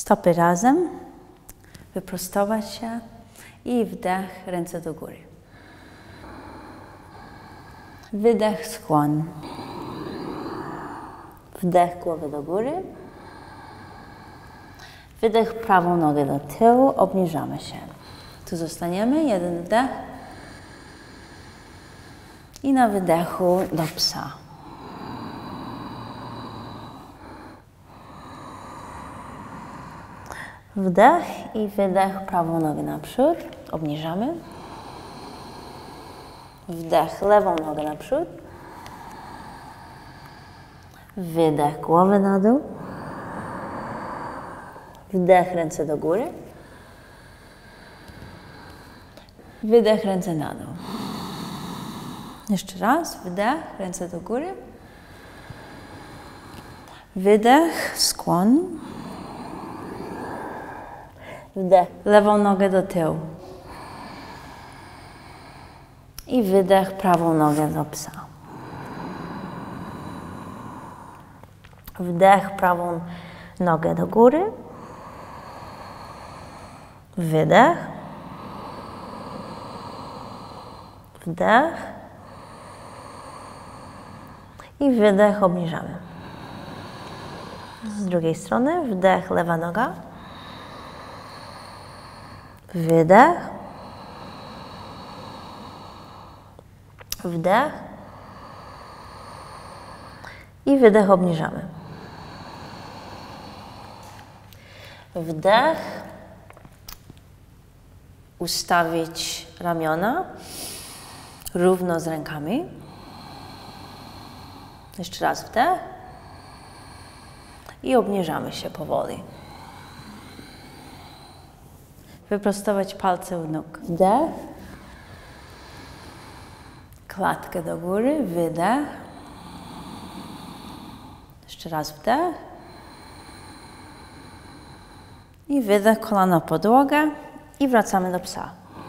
Stopy razem, wyprostować się i wdech, ręce do góry. Wydech, skłon. Wdech, głowę do góry. Wydech, prawą nogę do tyłu, obniżamy się. Tu zostaniemy, jeden wdech. I na wydechu do psa. Wdech i wydech, prawą nogę naprzód, obniżamy. Wdech, lewą nogę naprzód. Wydech, głowę na dół. Wdech, ręce do góry. Wydech, ręce na dół. Jeszcze raz, wdech, ręce do góry. Wydech, skłon. Wdech, lewą nogę do tyłu. I wydech, prawą nogę do psa. Wdech, prawą nogę do góry. Wydech. Wdech. I wydech, obniżamy. Z drugiej strony, wdech, lewa noga. Wydech. Wdech. I wydech, obniżamy. Wdech. Ustawić ramiona równo z rękami. Jeszcze raz wdech. I obniżamy się powoli. Wyprostować palce u nóg. Wdech. Klatkę do góry, wydech. Jeszcze raz wdech. I wydech, kolana w podłogę. I wracamy do psa.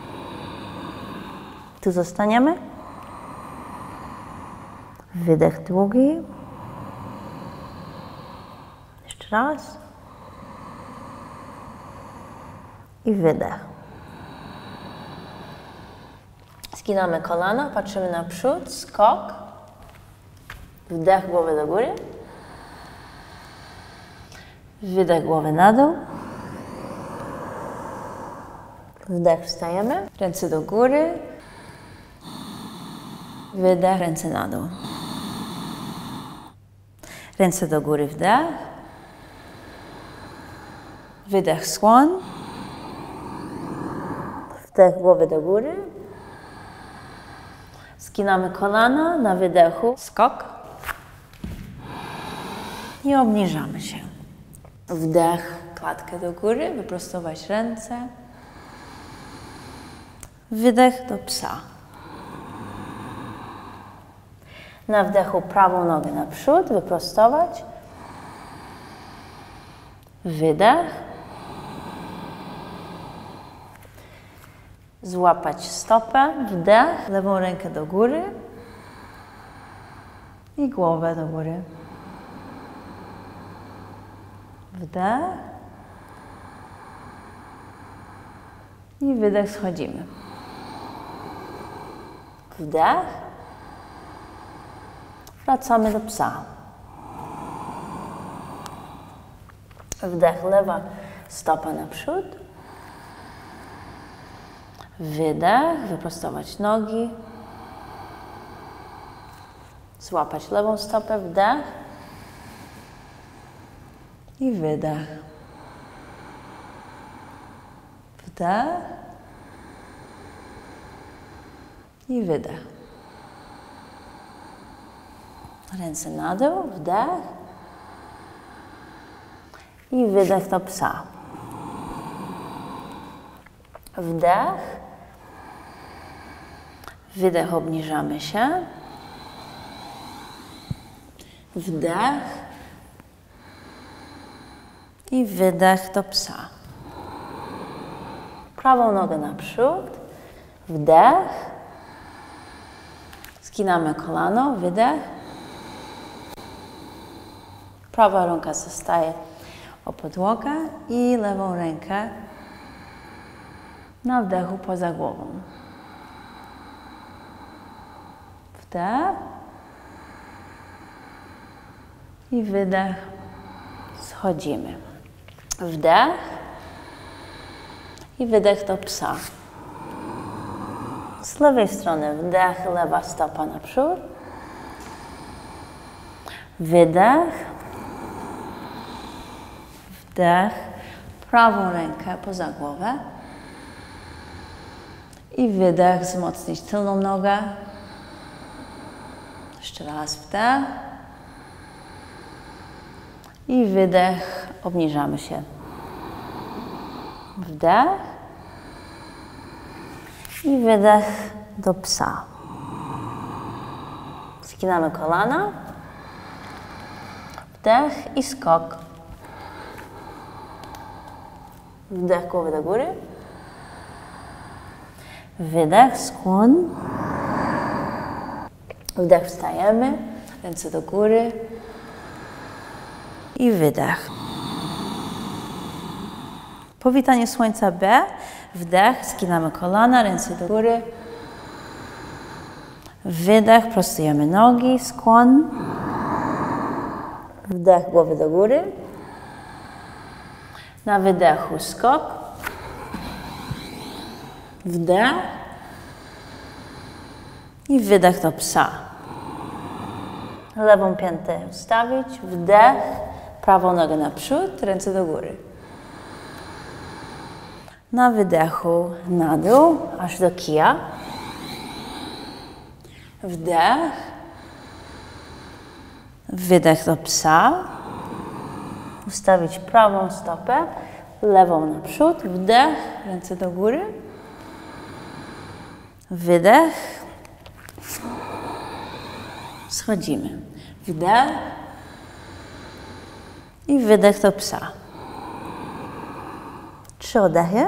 Tu zostaniemy. Wydech długi. Jeszcze raz. I wydech. Sginamy kolana, patrzymy naprzód, skok. Wdech, głowę do góry. Wydech, głowę na dół. Wdech, wstajemy. Ręce do góry. Wydech, ręce na dół. Ręce do góry, wdech. Wydech, skłon. Wdech, głowę do góry. Sginamy kolana, na wydechu skok. I obniżamy się. Wdech, klatkę do góry, wyprostować ręce. Wydech do psa. Na wdechu prawą nogę naprzód, wyprostować. Wydech. Złapać stopę, wdech, lewą rękę do góry i głowę do góry. Wdech i wydech, schodzimy. Wdech. Wracamy do psa. Wdech, lewa stopa naprzód. Wydech, wyprostować nogi. Złapać lewą stopę, wdech. I wydech. Wdech. I wydech. Ręce na dół, wdech. I wydech do psa. Wdech. Wydech, obniżamy się. Wdech. I wydech do psa. Prawą nogę naprzód. Wdech. Sginamy kolano, wydech. Prawa ręka zostaje o podłogę i lewą rękę na wdechu poza głową. Wdech i wydech. Schodzimy. Wdech i wydech do psa. Z lewej strony wdech, lewa stopa naprzód. Wydech. Wdech. Prawą rękę poza głowę. I wydech, wzmocnić tylną nogę. Jeszcze raz wdech. I wydech, obniżamy się. Wdech. I wydech do psa. Skinamy kolana. Wdech i skok. Wdech, głowę do góry. Wydech, skłon. Wdech, wstajemy. Ręce do góry. I wydech. Powitanie słońca B. Wdech, skinamy kolana, ręce do góry. Wydech, prostujemy nogi, skłon. Wdech, głowy do góry. Na wydechu skok. Wdech. I wydech do psa. Lewą piętę ustawić. Wdech. Prawą nogę naprzód, ręce do góry. Na wydechu na dół, aż do kija. Wdech. Wydech do psa. Ustawić prawą stopę, lewą naprzód. Wdech, ręce do góry. Wydech. Schodzimy. Wdech. I wydech do psa. 3 oddechy.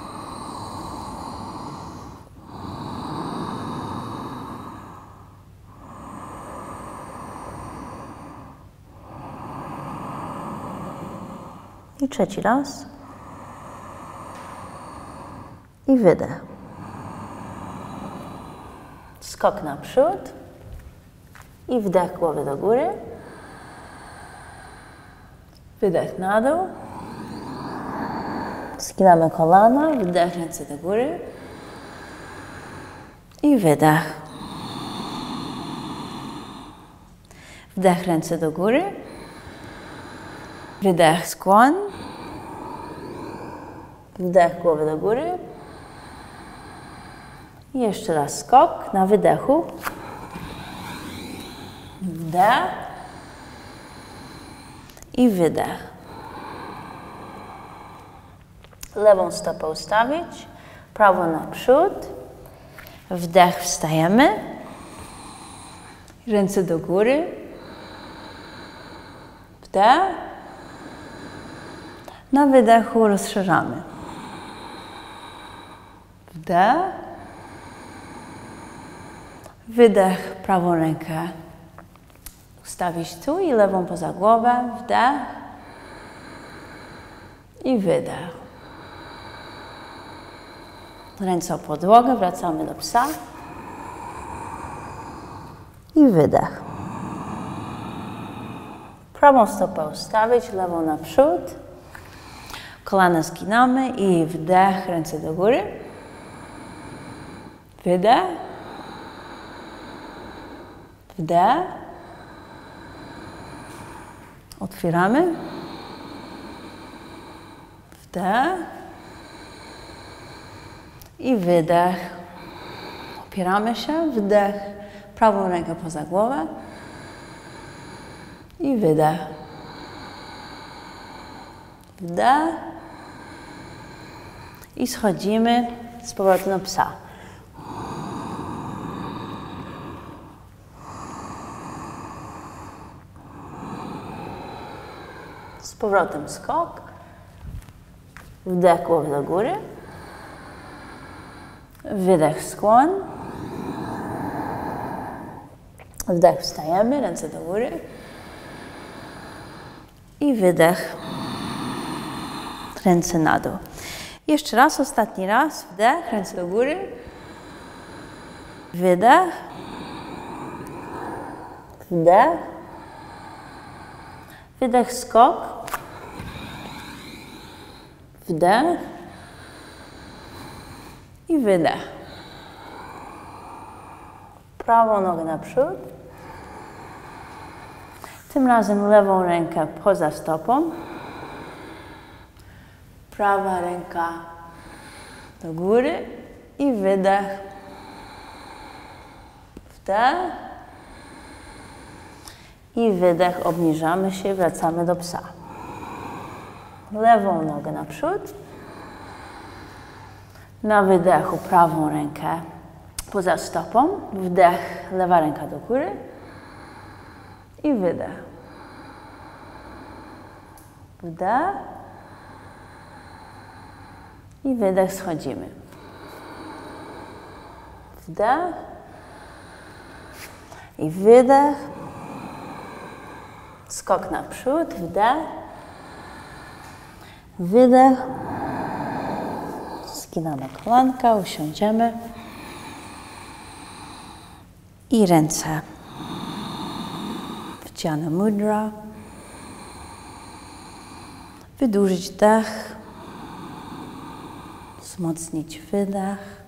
I 3 raz. I wydech. Skok naprzód. I wdech, głowy do góry. Wydech na dół. Skinamy kolana, wdech, ręce do góry. I wydech. Wdech, ręce do góry. Wydech, skłon. Wdech, głowę do góry. I jeszcze raz skok na wydechu. Wdech. I wydech. Lewą stopę ustawić, prawą naprzód. Wdech, wstajemy. Ręce do góry. Wdech. Na wydechu rozszerzamy. Wdech. Wydech, prawą rękę ustawić tu i lewą poza głowę. Wdech. I wydech. Ręce o podłogę, wracamy do psa. I wydech. Prawą stopę ustawić, lewą naprzód. Kolana skinamy i wdech, ręce do góry. Wydech. Wdech. Otwieramy. Wdech. I wydech. Opieramy się. Wdech. Prawą rękę poza głowę. I wydech. Wdech. I schodzimy z powrotem do psa. Z powrotem skok. Wdech, głowę do góry. Wydech, skłon. Wdech, wstajemy, ręce do góry. I wydech. ręce na dół. Jeszcze raz, ostatni raz. Wdech, ręce do góry. Wydech. Wdech. Wydech, skok. Wdech. I wydech. Prawą nogę naprzód. Tym razem lewą rękę poza stopą. Prawa ręka do góry i wydech. Wdech. I wydech. Obniżamy się, wracamy do psa. Lewą nogę naprzód. Na wydechu prawą rękę poza stopą. Wdech, lewa ręka do góry. I wydech. Wdech. I wydech, schodzimy. Wdech. I wydech. Skok naprzód, wdech. Wydech. Skinamy kolanka, usiądziemy. I ręce. Jnana mudra. Wydłużyć dech. Wzmocnić wydech.